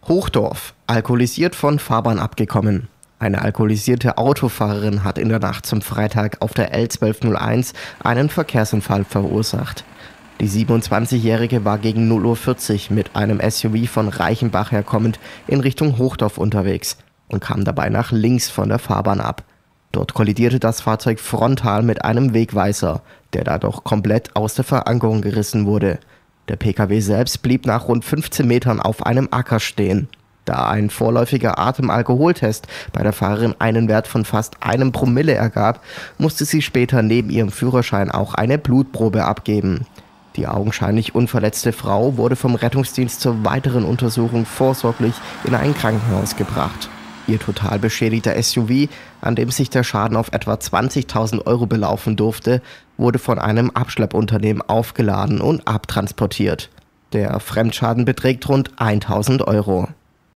Hochdorf, alkoholisiert von Fahrbahn abgekommen. Eine alkoholisierte Autofahrerin hat in der Nacht zum Freitag auf der L1201 einen Verkehrsunfall verursacht. Die 27-Jährige war gegen 0:40 Uhr mit einem SUV von Reichenbach herkommend in Richtung Hochdorf unterwegs und kam dabei nach links von der Fahrbahn ab. Dort kollidierte das Fahrzeug frontal mit einem Wegweiser, der dadurch komplett aus der Verankerung gerissen wurde. Der Pkw selbst blieb nach rund 15 Metern auf einem Acker stehen. Da ein vorläufiger Atemalkoholtest bei der Fahrerin einen Wert von fast 1 Promille ergab, musste sie später neben ihrem Führerschein auch eine Blutprobe abgeben. Die augenscheinlich unverletzte Frau wurde vom Rettungsdienst zur weiteren Untersuchung vorsorglich in ein Krankenhaus gebracht. Ihr total beschädigter SUV, an dem sich der Schaden auf etwa 20.000 € belaufen durfte, wurde von einem Abschleppunternehmen aufgeladen und abtransportiert. Der Fremdschaden beträgt rund 1.000 €.